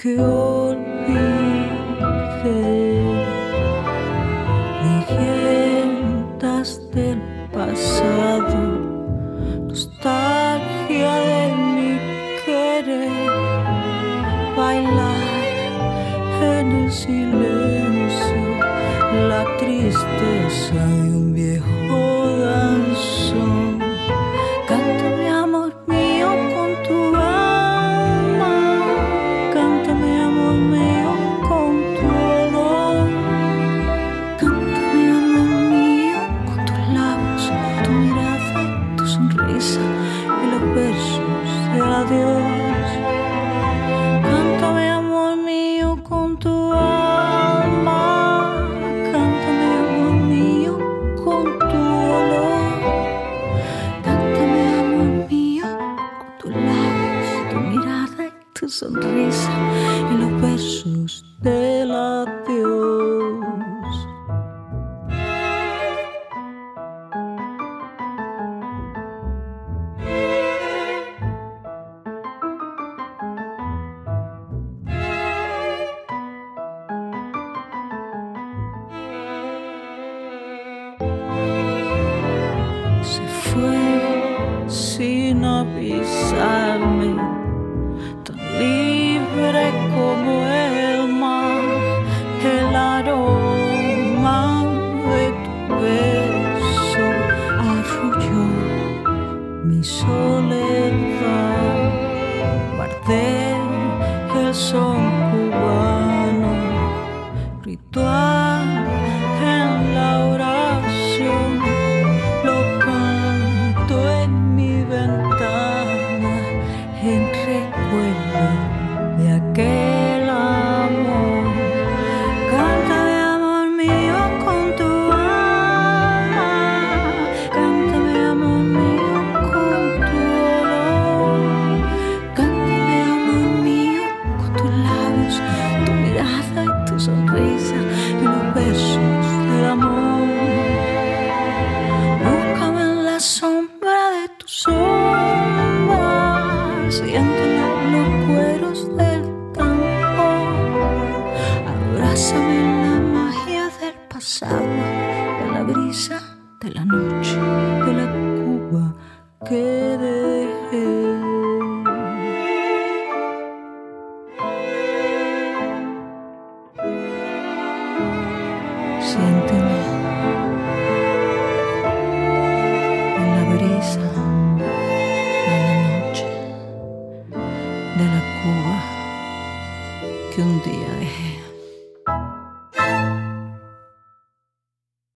que olvide leyendas del pasado, nostalgia de mi querer, bailar en el silencio la tristeza de un viejo danzón. Cántame, amor mío, con tu alma, cántame, amor mío, con tu olor, cántame, amor mío, con tus labios, tu mirada, tu sonrisa y los versos del adiós. Cántame, amor mío, con tu alma, cántame, amor mío, con tu olor, cántame, amor mío, con tus labios, tu mirada y tu sonrisa y los versos del adiós. Se fue sin avisarme, tan libre como el mar, el aroma de tu beso arrulló mi soledad. Guardé el son cubano, ritual en la oración, lo canto en mi ventana, en recuerdo de aquel amor. Cántame, amor mío, con tu alma, cántame, amor mío, con tu olor, cántame, amor mío, con tus labios, tu mirada y tu sonrisa y los besos del amor. Búscame en la sombra de tu sombra, siéntela en los cueros del tambor, abrázame en la magia del pasado, en la brisa de la noche, de la Cuba que dejé. Siéntela